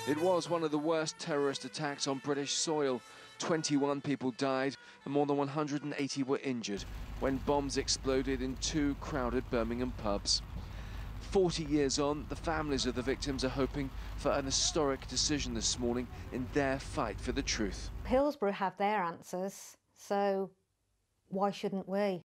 It was one of the worst terrorist attacks on British soil. 21 people died and more than 180 were injured when bombs exploded in two crowded Birmingham pubs. 40 years on, the families of the victims are hoping for an historic decision this morning in their fight for the truth. Hillsborough have their answers, so why shouldn't we?